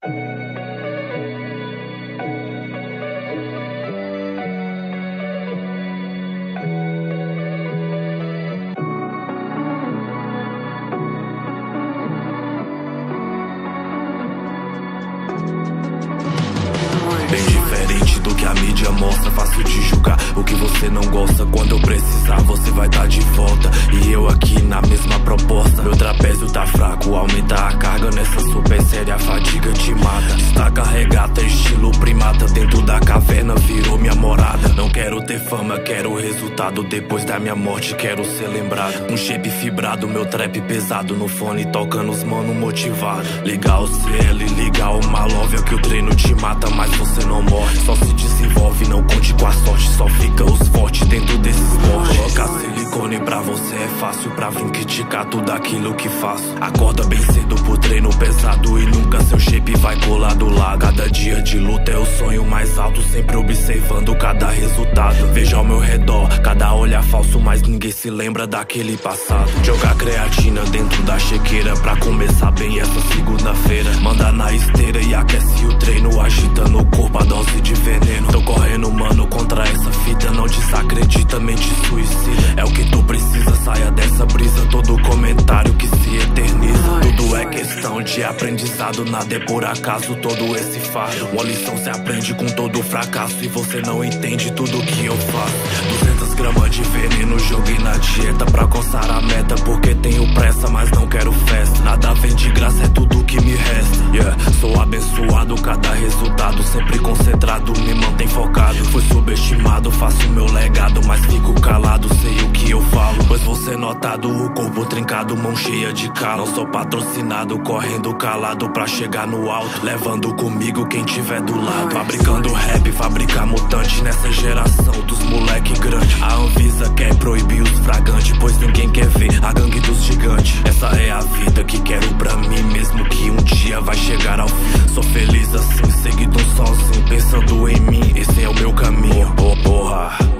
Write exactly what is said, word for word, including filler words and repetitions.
Bem diferente do que a mídia mostra, fácil de julgar o que você não gosta. Quando eu precisar você vai tá de volta, e eu aqui na mesma proposta. Meu trapézio tá fraco, aumenta a carga nessa super série, a fadiga te mata. Destaca regata, estilo primata, dentro da caverna virou minha morada. Não quero ter fama, quero o resultado, depois da minha morte quero ser lembrado. Um shape fibrado, meu trap pesado, no fone tocando os mano motivado. Ligar o C L, ligar o Malóvia, que o treino te mata, mas você não morre, só se desenvolve, não conte com a sorte. Só fica os fortes dentro desse esporte. Colocar silicone pra você é fácil, pra vir criticar tudo aquilo que faço. Acorda bem cedo pro treino pesado, e nunca seu shape vai colar do lado. Cada dia de luta é o sonho mais alto, sempre observando cada resultado. Veja ao meu redor, cada olhar falso, mas ninguém se lembra daquele passado. Jogar creatina dentro da chequeira pra começar bem essa segunda-feira. Manda na esteira e aquece o treino, agitando o corpo a dose de veneno. Tô correndo, mano, contra essa fita, não desacredita, mente suicida. É o que tu precisa, saia dessa brisa, todo comentário que se eterniza. Tudo é questão de aprendizado, nada é por acaso, todo esse fardo. Uma lição se aprende com todo fracasso, e você não entende tudo que eu faço. Duzentas gramas de veneno, joguei na dieta pra alcançar a meta, porque tenho pressa, mas não quero festa. Nada vem de graça, é tudo que me resta. Yeah, sou abençoado, cada resultado sempre concentrado, me mantém focado. Fui subestimado, faço meu legado, mas fico calado, sei o que eu falo, pois vou ser notado. O corpo trincado, mão cheia de calo. Não sou patrocinado, correndo calado pra chegar no alto, levando comigo quem tiver do lado. Fabricando rap, fabricar mutante nessa geração dos moleque grande. A Anvisa quer proibir os fragantes, pois ninguém quer ver a gangue dos gigantes. Essa é a vida que quero pra mim, mesmo que um dia vai chegar ao fim. Sou feliz assim, seguido sozinho, pensando em mim, esse é o meu caminho. Oh, porra.